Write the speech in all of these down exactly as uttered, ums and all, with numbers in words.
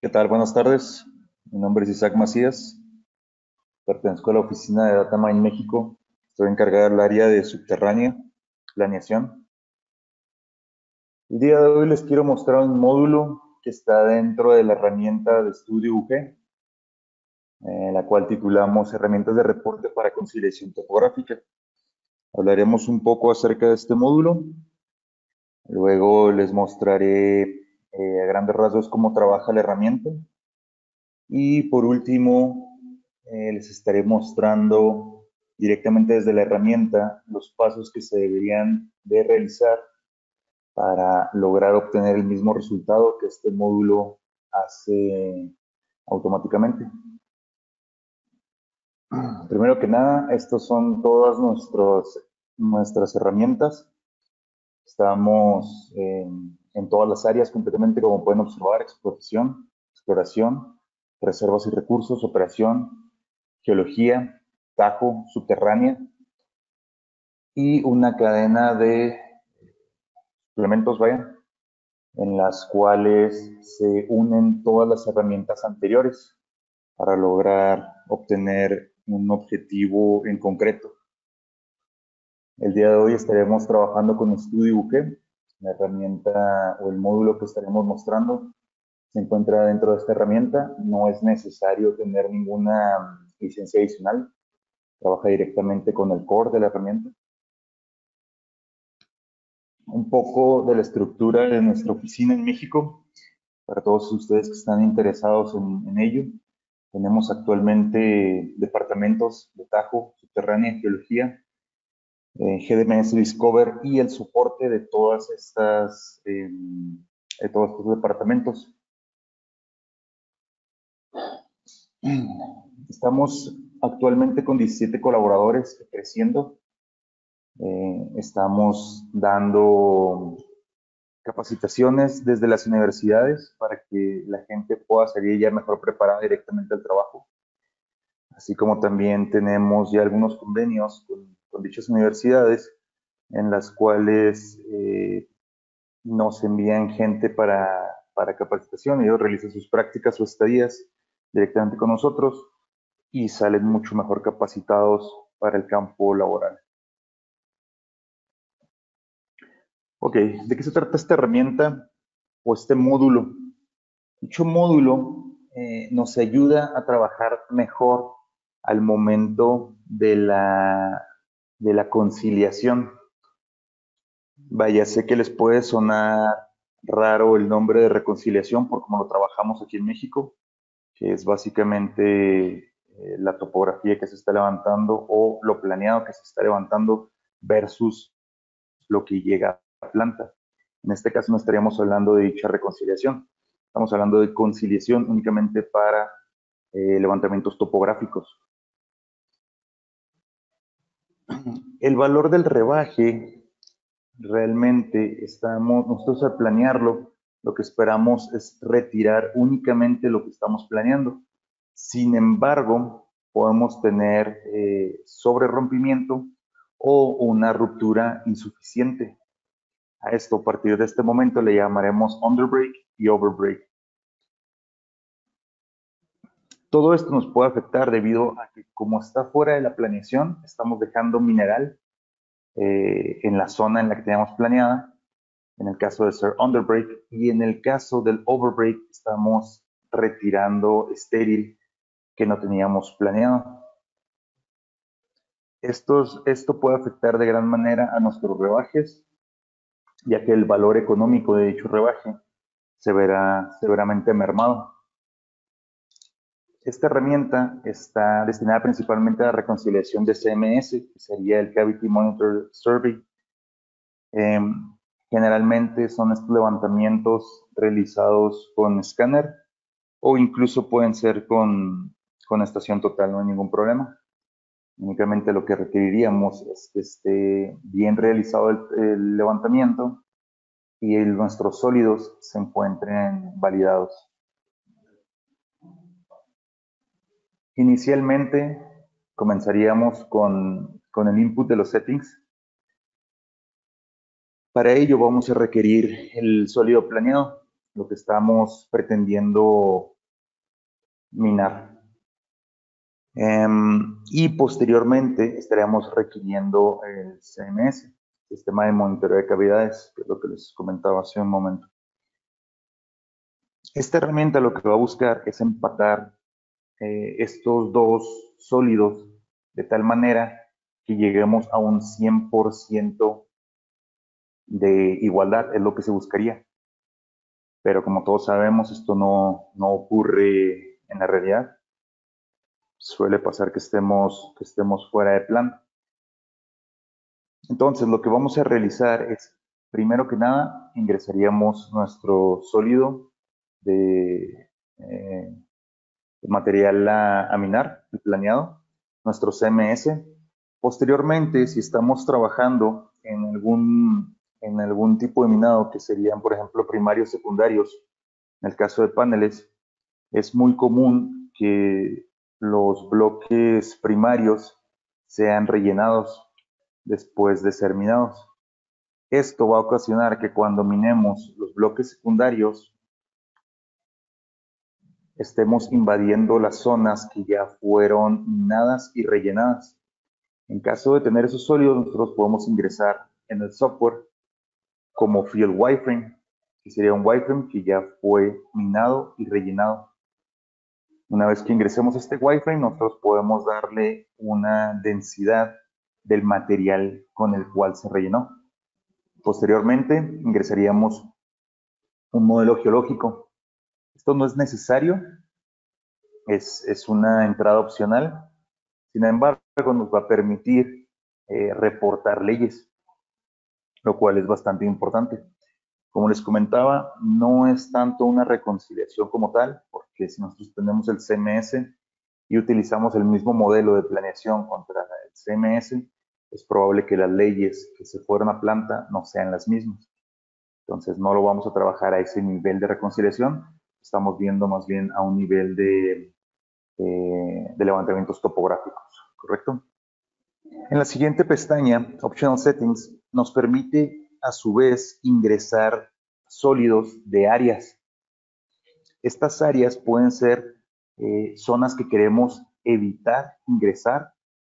¿Qué tal? Buenas tardes. Mi nombre es Isaac Macías. Pertenezco a la oficina de DataMine México. Estoy encargado del área de subterránea, planeación. El día de hoy les quiero mostrar un módulo que está dentro de la herramienta de estudio U G, eh, la cual titulamos Herramientas de reporte para conciliación topográfica. Hablaremos un poco acerca de este módulo. Luego les mostraré eh, a grandes rasgos cómo trabaja la herramienta. Y por último, eh, les estaré mostrando directamente desde la herramienta los pasos que se deberían de realizar para lograr obtener el mismo resultado que este módulo hace automáticamente. Primero que nada, estos son todas nuestros, nuestras herramientas. Estamos en, en todas las áreas completamente, como pueden observar: explotación, exploración, reservas y recursos, operación, geología, tajo, subterránea y una cadena de suplementos, vaya, en las cuales se unen todas las herramientas anteriores para lograr obtener un objetivo en concreto. El día de hoy estaremos trabajando con Studio U G. La herramienta o el módulo que estaremos mostrando se encuentra dentro de esta herramienta. No es necesario tener ninguna licencia adicional. Trabaja directamente con el core de la herramienta. Un poco de la estructura de nuestra oficina en México, para todos ustedes que están interesados en, en ello. Tenemos actualmente departamentos de tajo, subterránea, geología, eh, G D M S Discover y el soporte de todas estas, eh, de todos estos departamentos. Estamos actualmente con diecisiete colaboradores, creciendo. Eh, estamos dando capacitaciones desde las universidades para que la gente pueda salir ya mejor preparada directamente al trabajo. Así como también tenemos ya algunos convenios con, con dichas universidades en las cuales eh, nos envían gente para, para capacitación. Ellos realizan sus prácticas o estadías directamente con nosotros y salen mucho mejor capacitados para el campo laboral. Ok, ¿de qué se trata esta herramienta o este módulo? Dicho módulo eh, nos ayuda a trabajar mejor al momento de la, de la conciliación. Vaya, sé que les puede sonar raro el nombre de reconciliación por cómo lo trabajamos aquí en México, que es básicamente eh, la topografía que se está levantando o lo planeado que se está levantando versus lo que llega a la planta. En este caso no estaríamos hablando de dicha reconciliación, estamos hablando de conciliación únicamente para eh, levantamientos topográficos. El valor del rebaje, realmente estamos, nosotros al planearlo, lo que esperamos es retirar únicamente lo que estamos planeando. Sin embargo, podemos tener eh, sobre rompimiento o una ruptura insuficiente. A esto, a partir de este momento, le llamaremos underbreak y overbreak. Todo esto nos puede afectar debido a que, como está fuera de la planeación, estamos dejando mineral eh, en la zona en la que teníamos planeada, en el caso de ser underbreak, y en el caso del overbreak estamos retirando estéril que no teníamos planeado. Estos, esto puede afectar de gran manera a nuestros rebajes, ya que el valor económico de dicho rebaje se verá severamente mermado. Esta herramienta está destinada principalmente a la reconciliación de C M S, que sería el Cavity Monitor Survey. Eh, generalmente son estos levantamientos realizados con escáner o incluso pueden ser con, con estación total, no hay ningún problema. Únicamente lo que requeriríamos es que esté bien realizado el, el levantamiento y el, nuestros sólidos se encuentren validados. Inicialmente comenzaríamos con, con el input de los settings. Para ello vamos a requerir el sólido planeado, lo que estamos pretendiendo minar. Um, y posteriormente estaríamos requiriendo el C M S, Sistema de Monitoreo de Cavidades, que es lo que les comentaba hace un momento. Esta herramienta lo que va a buscar es empatar eh, estos dos sólidos de tal manera que lleguemos a un cien por ciento de igualdad, es lo que se buscaría. Pero como todos sabemos, esto no, no ocurre en la realidad. Suele pasar que estemos, que estemos fuera de plan. Entonces, lo que vamos a realizar es, primero que nada, ingresaríamos nuestro sólido de, eh, de material a, a minar, el planeado, nuestro C M S. Posteriormente, si estamos trabajando en algún, en algún tipo de minado, que serían, por ejemplo, primarios, secundarios, en el caso de paneles, es muy común que los bloques primarios sean rellenados después de ser minados. Esto va a ocasionar que cuando minemos los bloques secundarios estemos invadiendo las zonas que ya fueron minadas y rellenadas. En caso de tener esos sólidos, nosotros podemos ingresar en el software como field wireframe, que sería un wireframe que ya fue minado y rellenado. Una vez que ingresemos a este wireframe, nosotros podemos darle una densidad del material con el cual se rellenó. Posteriormente, ingresaríamos un modelo geológico. Esto no es necesario, es, es una entrada opcional. Sin embargo, nos va a permitir eh, reportar leyes, lo cual es bastante importante. Como les comentaba, no es tanto una reconciliación como tal, porque si nosotros tenemos el C M S y utilizamos el mismo modelo de planeación contra el C M S, es probable que las leyes que se fueron a planta no sean las mismas. Entonces no lo vamos a trabajar a ese nivel de reconciliación, estamos viendo más bien a un nivel de, eh, de levantamientos topográficos, ¿correcto? En la siguiente pestaña, Optional Settings, nos permite a su vez ingresar sólidos de áreas. Estas áreas pueden ser eh, zonas que queremos evitar ingresar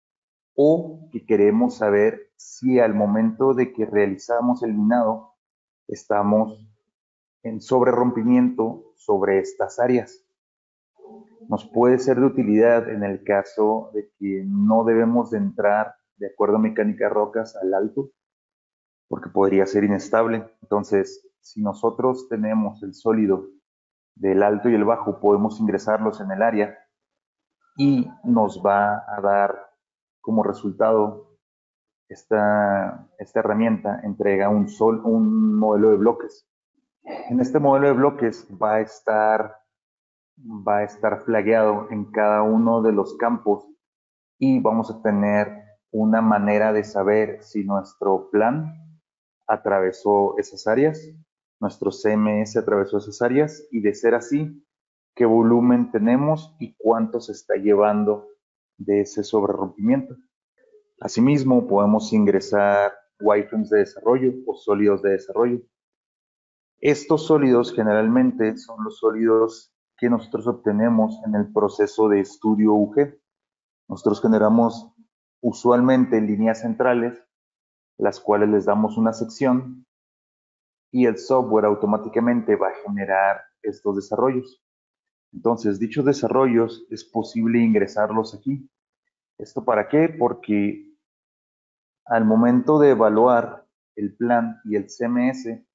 o que queremos saber si al momento de que realizamos el minado estamos en sobrerrompimiento sobre estas áreas. Nos puede ser de utilidad en el caso de que no debemos de entrar de acuerdo a mecánica de rocas al alto, porque podría ser inestable. Entonces, si nosotros tenemos el sólido del alto y el bajo, podemos ingresarlos en el área y nos va a dar como resultado esta, esta herramienta entrega un, sol, un modelo de bloques. En este modelo de bloques va a estar va a estar flagueado en cada uno de los campos y vamos a tener una manera de saber si nuestro plan atravesó esas áreas, nuestro C M S atravesó esas áreas y de ser así, qué volumen tenemos y cuánto se está llevando de ese sobrerrompimiento. Asimismo, podemos ingresar wireframes de desarrollo o sólidos de desarrollo. Estos sólidos generalmente son los sólidos que nosotros obtenemos en el proceso de estudio U G. Nosotros generamos usualmente líneas centrales, las cuales les damos una sección y el software automáticamente va a generar estos desarrollos. Entonces, dichos desarrollos es posible ingresarlos aquí. ¿Esto para qué? Porque al momento de evaluar el plan y el C M S,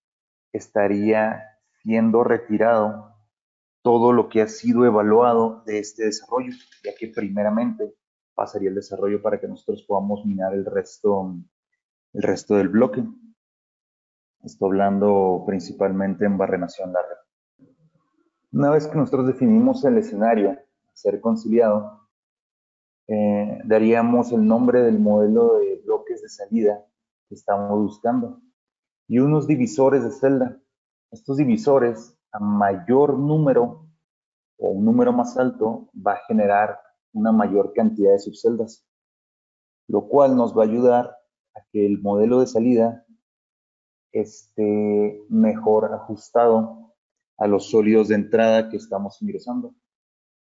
estaría siendo retirado todo lo que ha sido evaluado de este desarrollo, ya que primeramente pasaría el desarrollo para que nosotros podamos minar el resto, el resto del bloque. Estoy hablando principalmente en barrenación larga. Una vez que nosotros definimos el escenario a ser conciliado, eh, daríamos el nombre del modelo de bloques de salida que estamos buscando y unos divisores de celda. Estos divisores, a mayor número o un número más alto, va a generar una mayor cantidad de subceldas, lo cual nos va a ayudar a que el modelo de salida esté mejor ajustado a los sólidos de entrada que estamos ingresando.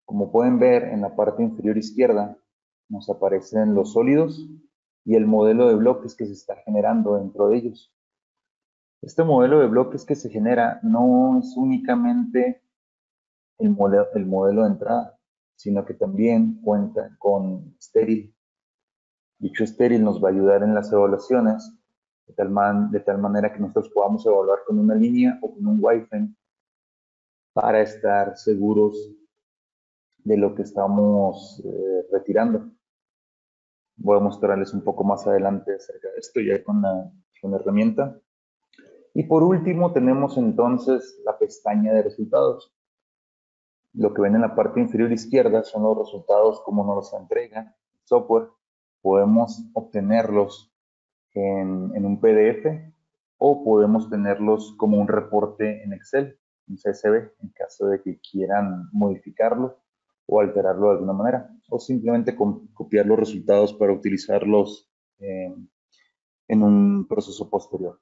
Como pueden ver, en la parte inferior izquierda nos aparecen los sólidos y el modelo de bloques que se está generando dentro de ellos. Este modelo de bloques que se genera no es únicamente el modelo, el modelo de entrada, sino que también cuenta con estéril. Dicho estéril nos va a ayudar en las evaluaciones de tal, man, de tal manera que nosotros podamos evaluar con una línea o con un wireframe para estar seguros de lo que estamos eh, retirando. Voy a mostrarles un poco más adelante acerca de esto ya con la, con la herramienta. Y por último tenemos entonces la pestaña de resultados. Lo que ven en la parte inferior izquierda son los resultados como nos los entrega el software. Podemos obtenerlos en, en un P D F o podemos tenerlos como un reporte en Excel, un C S V, en caso de que quieran modificarlo o alterarlo de alguna manera, o simplemente copiar los resultados para utilizarlos eh, en un proceso posterior.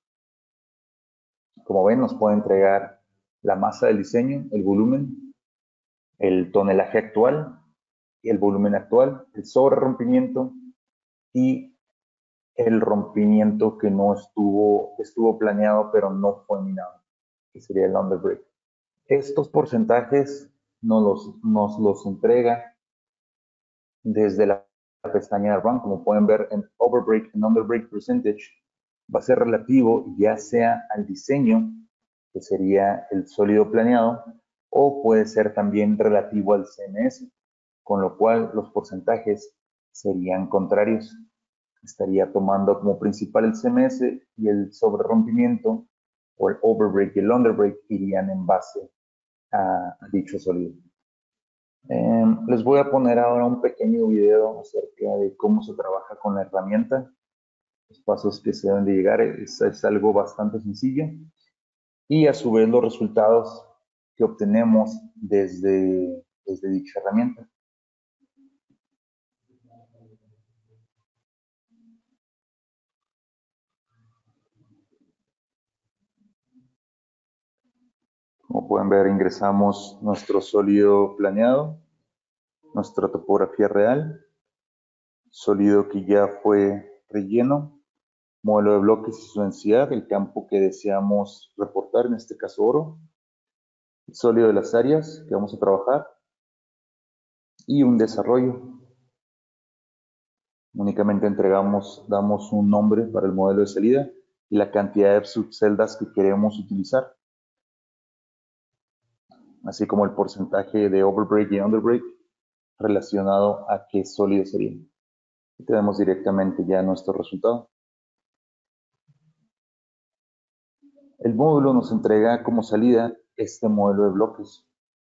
Como ven, nos puede entregar la masa del diseño, el volumen, el tonelaje actual, el volumen actual, el sobrerrompimiento y el rompimiento que no estuvo, estuvo planeado pero no fue minado, que sería el underbreak. Estos porcentajes nos los, nos los entrega desde la pestaña de Run. Como pueden ver, en Overbreak and Underbreak Percentage va a ser relativo ya sea al diseño, que sería el sólido planeado, o puede ser también relativo al C M S, con lo cual los porcentajes serían contrarios. Estaría tomando como principal el C M S y el sobrerrompimiento o el overbreak y el underbreak irían en base a, a dicho sólido. Eh, les voy a poner ahora un pequeño video acerca de cómo se trabaja con la herramienta, los pasos que se deben de llegar. Es, es algo bastante sencillo y a su vez los resultados que obtenemos desde, desde dicha herramienta. Como pueden ver, ingresamos nuestro sólido planeado, nuestra topografía real, sólido que ya fue relleno, modelo de bloques y su densidad, el campo que deseamos reportar, en este caso oro, el sólido de las áreas que vamos a trabajar y un desarrollo. Únicamente entregamos, damos un nombre para el modelo de salida y la cantidad de subceldas que queremos utilizar, así como el porcentaje de overbreak y underbreak relacionado a qué sólido sería. Y tenemos directamente ya nuestro resultado. El módulo nos entrega como salida este modelo de bloques,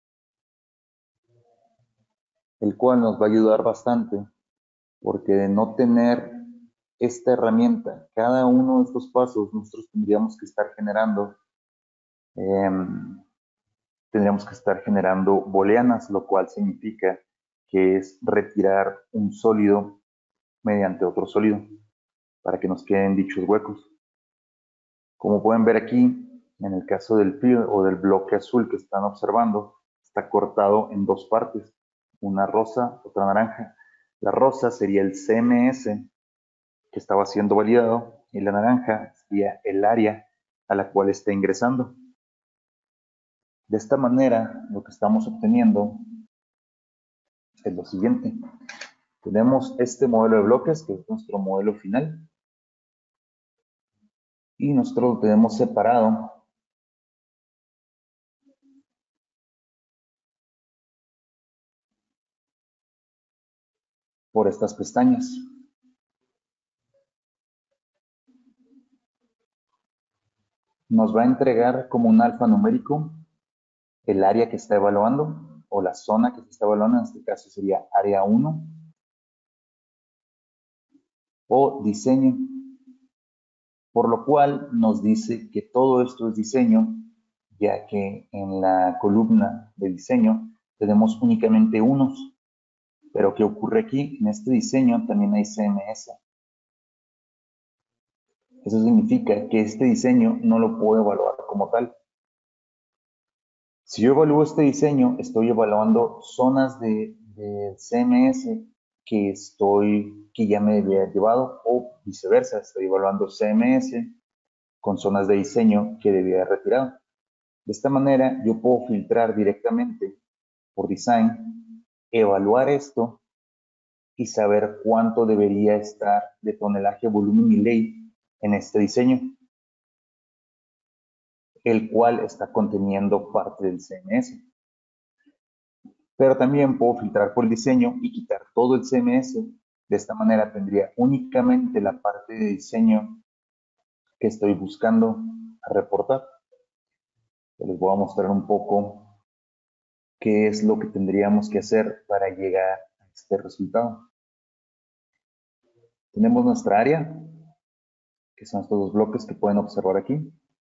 el cual nos va a ayudar bastante porque de no tener esta herramienta, cada uno de estos pasos nosotros tendríamos que estar generando eh, tendríamos que estar generando booleanas, lo cual significa que es retirar un sólido mediante otro sólido para que nos queden dichos huecos. Como pueden ver aquí, en el caso del field o del bloque azul que están observando, está cortado en dos partes, una rosa, otra naranja. La rosa sería el C M S que estaba siendo validado y la naranja sería el área a la cual está ingresando. De esta manera, lo que estamos obteniendo es lo siguiente. Tenemos este modelo de bloques, que es nuestro modelo final, y nosotros lo tenemos separado por estas pestañas. Nos va a entregar como un alfanumérico el área que está evaluando o la zona que se está evaluando, en este caso sería área uno o diseño, por lo cual nos dice que todo esto es diseño, ya que en la columna de diseño tenemos únicamente unos, pero ¿qué ocurre aquí? En este diseño también hay C M S. Eso significa que este diseño no lo puedo evaluar como tal. Si yo evalúo este diseño, estoy evaluando zonas de, del C M S que estoy, que ya me había llevado, o viceversa, estoy evaluando C M S con zonas de diseño que debía haber retirado. De esta manera, yo puedo filtrar directamente por design, evaluar esto y saber cuánto debería estar de tonelaje, volumen y ley en este diseño, el cual está conteniendo parte del C M S. Pero también puedo filtrar por el diseño y quitar todo el C M S. De esta manera tendría únicamente la parte de diseño que estoy buscando reportar. Les voy a mostrar un poco qué es lo que tendríamos que hacer para llegar a este resultado. Tenemos nuestra área, que son estos dos bloques que pueden observar aquí.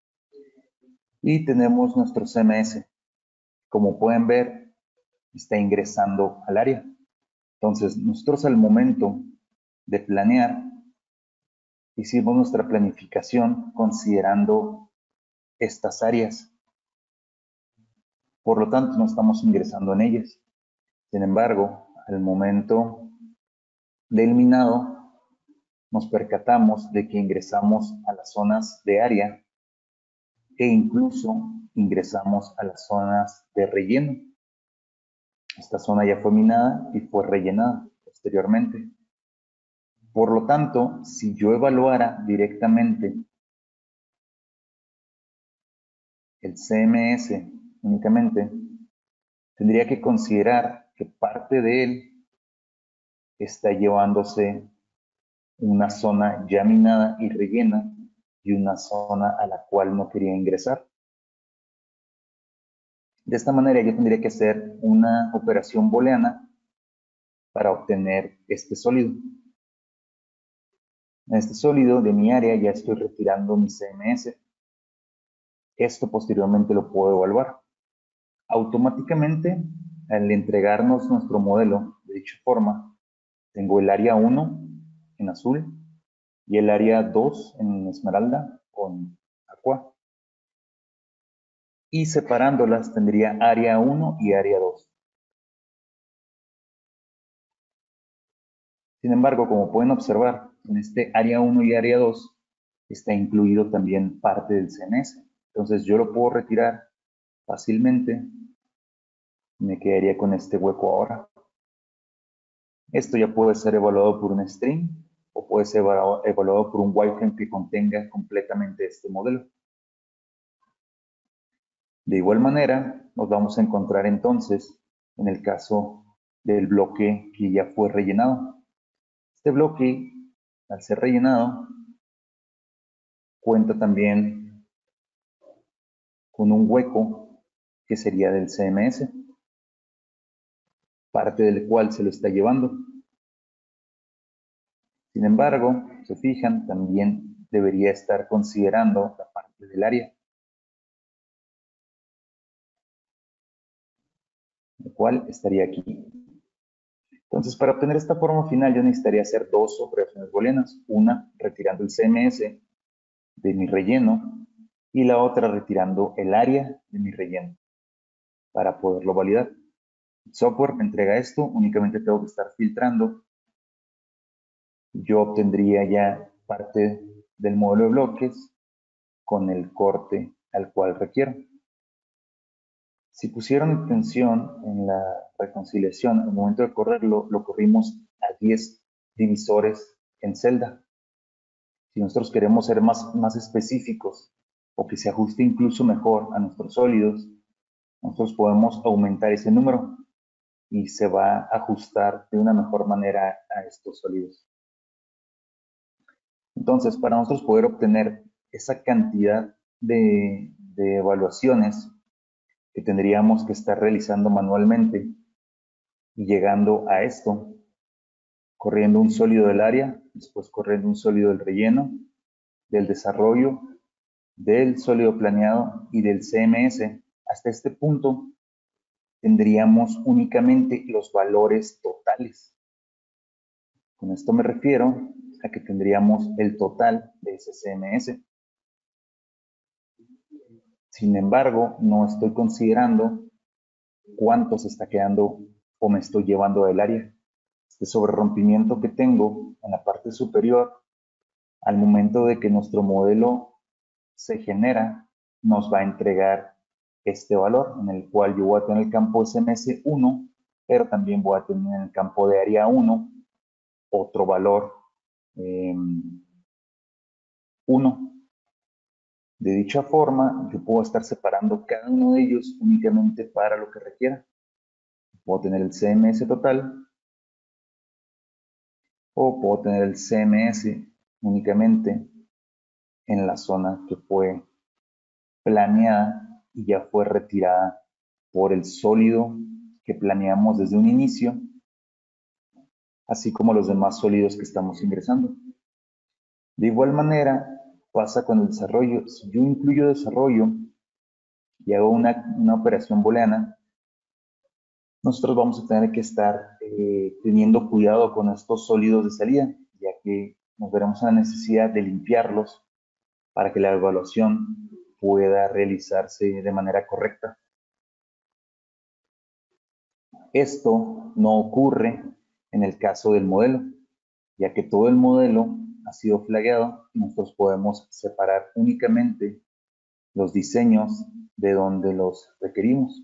Y tenemos nuestro C M S. Como pueden ver, está ingresando al área. Entonces, nosotros al momento de planear, hicimos nuestra planificación considerando estas áreas. Por lo tanto, no estamos ingresando en ellas. Sin embargo, al momento del minado, nos percatamos de que ingresamos a las zonas de área e incluso ingresamos a las zonas de relleno. Esta zona ya fue minada y fue rellenada posteriormente. Por lo tanto, si yo evaluara directamente el C M S únicamente, tendría que considerar que parte de él está llevándose una zona ya minada y rellena y una zona a la cual no quería ingresar. De esta manera yo tendría que hacer una operación booleana para obtener este sólido. En este sólido de mi área ya estoy retirando mi C M S. Esto posteriormente lo puedo evaluar. Automáticamente, al entregarnos nuestro modelo de dicha forma, tengo el área uno en azul y el área dos en esmeralda con aqua. Y separándolas tendría área uno y área dos. Sin embargo, como pueden observar, en este área uno y área dos está incluido también parte del C M S. Entonces yo lo puedo retirar fácilmente. Me quedaría con este hueco ahora. Esto ya puede ser evaluado por un string o puede ser evaluado por un wireframe que contenga completamente este modelo. De igual manera, nos vamos a encontrar entonces en el caso del bloque que ya fue rellenado. Este bloque, al ser rellenado, cuenta también con un hueco que sería del C M S, parte del cual se lo está llevando. Sin embargo, se fijan, también debería estar considerando la parte del área, el cual estaría aquí. Entonces, para obtener esta forma final, yo necesitaría hacer dos operaciones booleanas. Una, retirando el C M S de mi relleno, y la otra, retirando el área de mi relleno, para poderlo validar. El software me entrega esto, únicamente tengo que estar filtrando. Yo obtendría ya parte del módulo de bloques con el corte al cual requiero. Si pusieron atención en la reconciliación, al momento de correrlo, lo corrimos a diez divisores en celda. Si nosotros queremos ser más, más específicos o que se ajuste incluso mejor a nuestros sólidos, nosotros podemos aumentar ese número y se va a ajustar de una mejor manera a estos sólidos. Entonces, para nosotros poder obtener esa cantidad de, de evaluaciones que tendríamos que estar realizando manualmente y llegando a esto, corriendo un sólido del área, después corriendo un sólido del relleno, del desarrollo, del sólido planeado y del C M S. Hasta este punto tendríamos únicamente los valores totales. Con esto me refiero a que tendríamos el total de ese C M S. Sin embargo, no estoy considerando cuánto se está quedando o me estoy llevando del área. Este sobrerrompimiento que tengo en la parte superior, al momento de que nuestro modelo se genera, nos va a entregar este valor, en el cual yo voy a tener el campo S M S uno, pero también voy a tener en el campo de área uno otro valor eh, uno. De dicha forma, yo puedo estar separando cada uno de ellos únicamente para lo que requiera. Puedo tener el C M S total o puedo tener el C M S únicamente en la zona que fue planeada y ya fue retirada por el sólido que planeamos desde un inicio, así como los demás sólidos que estamos ingresando. De igual manera, pasa con el desarrollo. Si yo incluyo desarrollo y hago una, una operación booleana, nosotros vamos a tener que estar eh, teniendo cuidado con estos sólidos de salida, ya que nos veremos en la necesidad de limpiarlos para que la evaluación pueda realizarse de manera correcta. Esto no ocurre en el caso del modelo, ya que todo el modelo ha sido flagueado y nosotros podemos separar únicamente los diseños de donde los requerimos.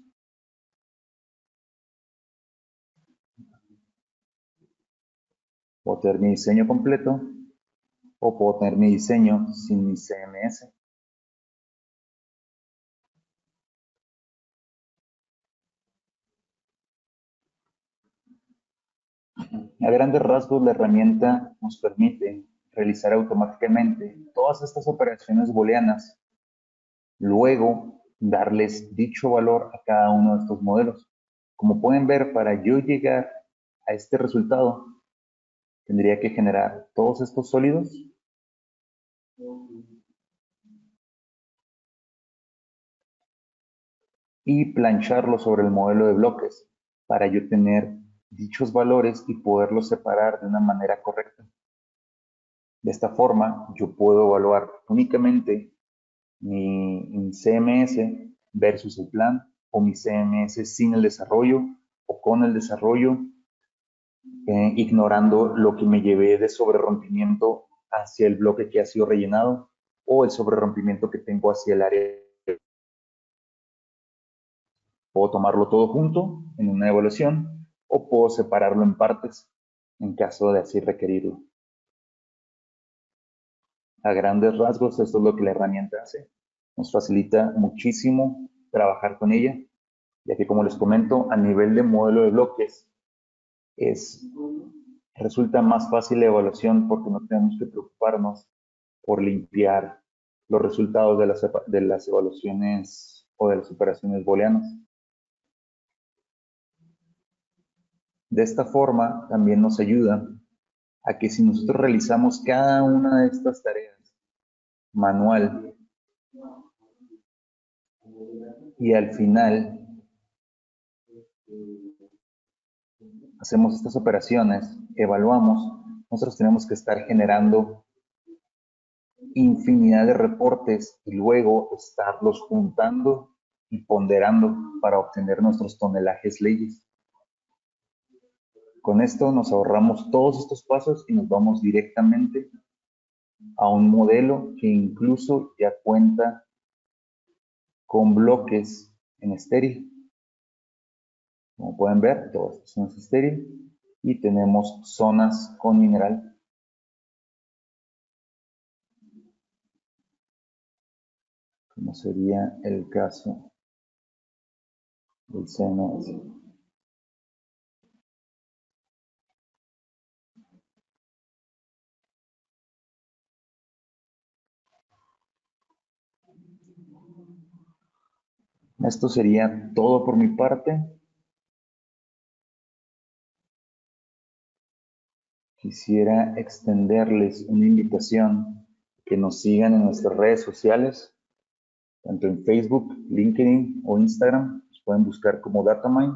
Puedo tener mi diseño completo o puedo tener mi diseño sin mi C M S. A grandes rasgos, la herramienta nos permite realizar automáticamente todas estas operaciones booleanas, luego darles dicho valor a cada uno de estos modelos. Como pueden ver, para yo llegar a este resultado, tendría que generar todos estos sólidos y plancharlos sobre el modelo de bloques para yo tener dichos valores y poderlos separar de una manera correcta. De esta forma, yo puedo evaluar únicamente mi, mi C M S versus el plan, o mi C M S sin el desarrollo o con el desarrollo, eh, ignorando lo que me llevé de sobrerrompimiento hacia el bloque que ha sido rellenado o el sobrerrompimiento que tengo hacia el área. Puedo tomarlo todo junto en una evaluación o puedo separarlo en partes en caso de así requerirlo. A grandes rasgos, esto es lo que la herramienta hace. Nos facilita muchísimo trabajar con ella, ya que como les comento, a nivel de modelo de bloques, es, resulta más fácil la evaluación porque no tenemos que preocuparnos por limpiar los resultados de las, de las evaluaciones o de las operaciones booleanas. De esta forma, también nos ayuda a que si nosotros realizamos cada una de estas tareas manual y al final hacemos estas operaciones, evaluamos, nosotros tenemos que estar generando infinidad de reportes y luego estarlos juntando y ponderando para obtener nuestros tonelajes leyes. Con esto nos ahorramos todos estos pasos y nos vamos directamente a un modelo que incluso ya cuenta con bloques en estéril. Como pueden ver, todo esto es estéril y tenemos zonas con mineral. Como sería el caso del C M S. Esto sería todo por mi parte. Quisiera extenderles una invitación que nos sigan en nuestras redes sociales, tanto en Facebook, LinkedIn o Instagram. Nos pueden buscar como Datamine.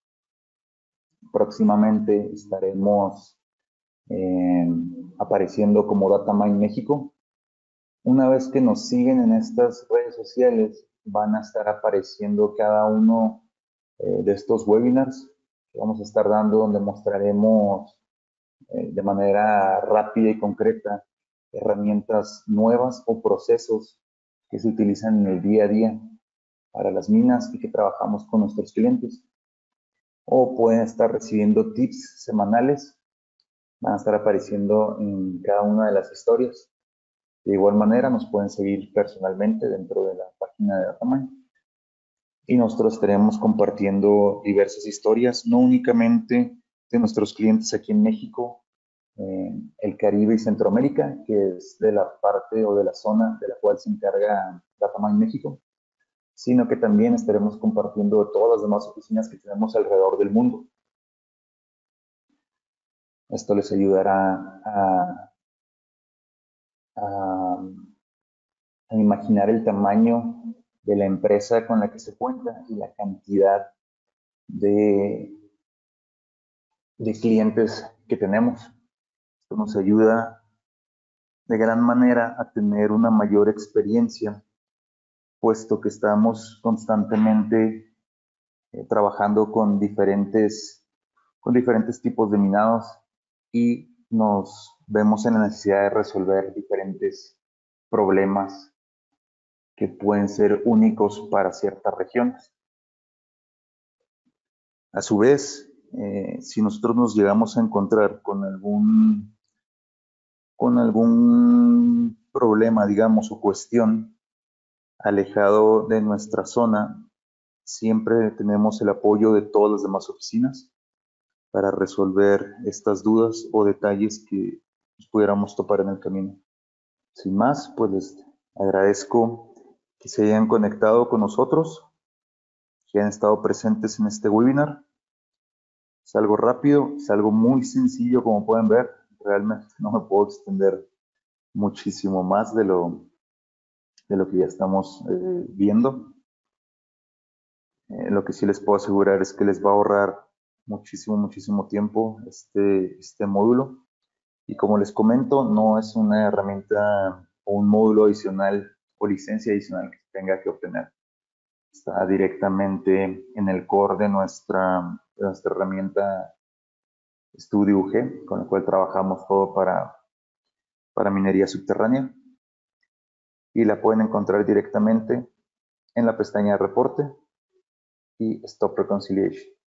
Próximamente estaremos eh, apareciendo como Datamine México. Una vez que nos siguen en estas redes sociales, van a estar apareciendo cada uno eh, de estos webinars que vamos a estar dando, donde mostraremos eh, de manera rápida y concreta herramientas nuevas o procesos que se utilizan en el día a día para las minas y que trabajamos con nuestros clientes. O pueden estar recibiendo tips semanales, van a estar apareciendo en cada una de las historias. De igual manera, nos pueden seguir personalmente dentro de la página de Datamind. Y nosotros estaremos compartiendo diversas historias, no únicamente de nuestros clientes aquí en México, eh, el Caribe y Centroamérica, que es de la parte o de la zona de la cual se encarga Datamind México, sino que también estaremos compartiendo de todas las demás oficinas que tenemos alrededor del mundo. Esto les ayudará a, a, a imaginar el tamaño de la empresa con la que se cuenta y la cantidad de, de clientes que tenemos. Esto nos ayuda de gran manera a tener una mayor experiencia, puesto que estamos constantemente eh, trabajando con diferentes, con diferentes tipos de minados y nos vemos en la necesidad de resolver diferentes problemas que pueden ser únicos para ciertas regiones. A su vez, eh, si nosotros nos llegamos a encontrar con algún, con algún problema, digamos, o cuestión alejado de nuestra zona, siempre tenemos el apoyo de todas las demás oficinas para resolver estas dudas o detalles que nos pudiéramos topar en el camino. Sin más, pues les agradezco que se hayan conectado con nosotros, que hayan estado presentes en este webinar. Es algo rápido, es algo muy sencillo, como pueden ver. Realmente no me puedo extender muchísimo más de lo, de lo que ya estamos eh, viendo. Eh, lo que sí les puedo asegurar es que les va a ahorrar muchísimo, muchísimo tiempo este, este módulo. Y como les comento, no es una herramienta o un módulo adicional o licencia adicional que tenga que obtener. Está directamente en el core de nuestra, de nuestra herramienta StudioUG, con la cual trabajamos todo para, para minería subterránea. Y la pueden encontrar directamente en la pestaña de reporte y Stop Reconciliation.